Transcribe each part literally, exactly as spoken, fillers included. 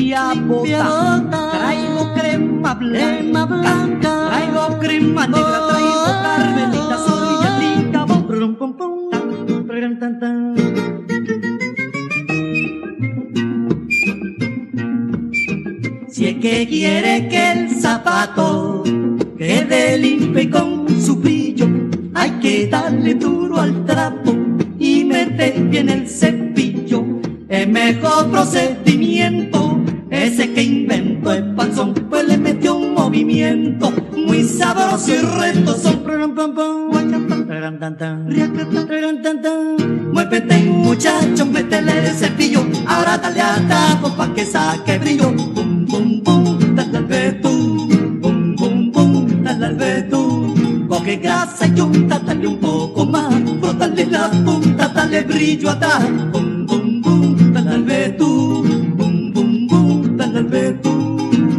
limpia bota, traigo crema blanca, blanca, traigo crema negra, traigo carmelita, soy el Inca. Pum, pum, pum, tan, tan, tan. Si es que quiere que el zapato quede limpio y con su brillo, hay que darle duro al trapo y meter bien el cepillo. El mejor procedimiento, ese que inventó el panzón, pues le metió un movimiento muy sabroso y restoso. Muévete muchacho, métele el cepillo, ahora dale al trapo pa' que saque brillo. Bum, bum, bum, dale al betún, bum, bum, bum, dale al betún. Coge grasa y unta, dale un poco más, frótale la punta, dale brillo atrás. Bum, bum, bum, dale al betún, bum, bum, bum, dale al betún.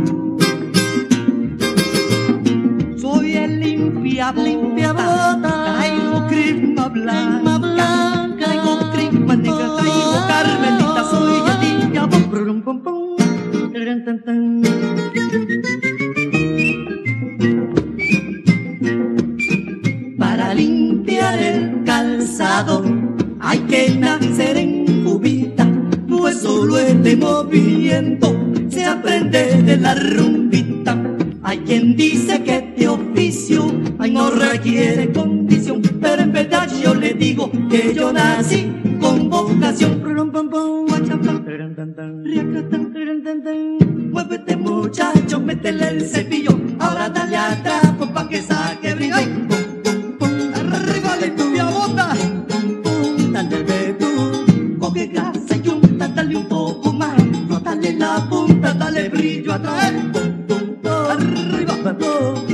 Soy el limpia limpia bota, traigo crema blanca, blanca, traigo crema negra, traigo carmelita, soy el limpia bota. Pum, pum, pum, tan, tan, tan. Para limpiar el calzado hay que nacer en cubita, pues solo este movimiento se aprende de la rumbita. Hay quien dice que este oficio ay, no requiere condición, pero en verdad yo le digo que yo nací con vocación. Muévete muchacho, métele el cepillo, ahora dale al trapo pa' que saque brillo. Arriba la lluvia bota, dale el betún, coge grasa y unta, dale un poco más, frótale la punta, dale brillo atrás. Arriba,